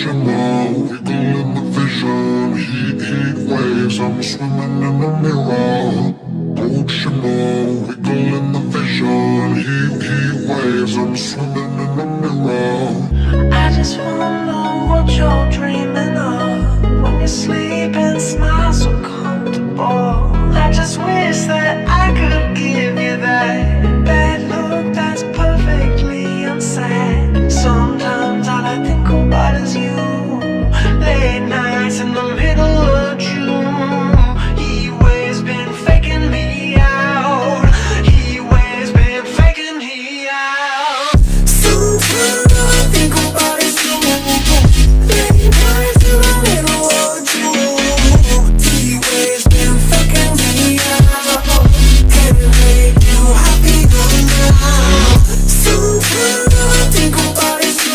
shimmer, wiggle in the vision. Heat waves, I'm swimming in the mirror. Gold shimmer, wiggle in the vision. Heat waves, I'm swimming in the mirror. I just wanna know what you're dreaming of when you sleep and smile so comfortable. I just wish that I could give you that bad look that's perfectly unsaid. Sometimes all I think about is you. Late nights in the middle of June. He always been faking me out. He always been faking me out. Sometimes all I think about is you. Late nights in the middle of June. He always been faking me out. Can it make you happier now? Sometimes all I think about is you.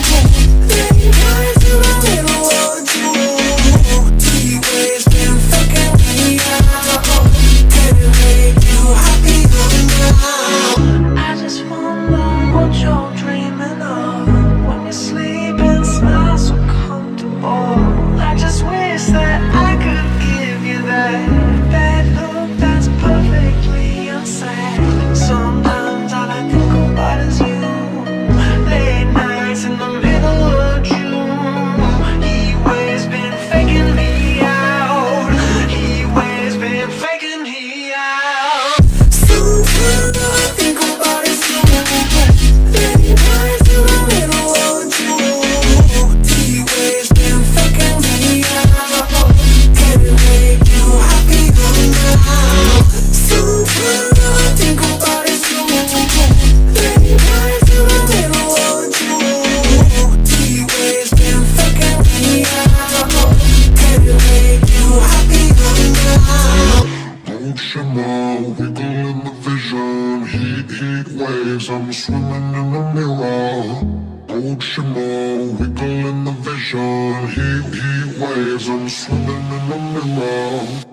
Late nights in the middle of June. He always been faking me out. Can it make you happier now? I just wanna know what you're dreaming of when you sleep and smile so comfortable. I just wish that I could give you that bad look that's perfectly unsaid. Sometimes all I think about is you. Late nights in the middle of June. He always been faking me out. He always been faking me out. Sometimes all I think about is you. Late nights in the middle of June. He always been faking me out. Can it make you happier now? Sometimes all I think about is you. Late nights in the middle of June. He always been faking me out. Can it make you happier now? Gold shimmer, wiggle in the vision. Heat waves, I'm swimming in the mirror. Gold shimmer, wiggle in the vision. Heat waves, I'm swimming in the mirror.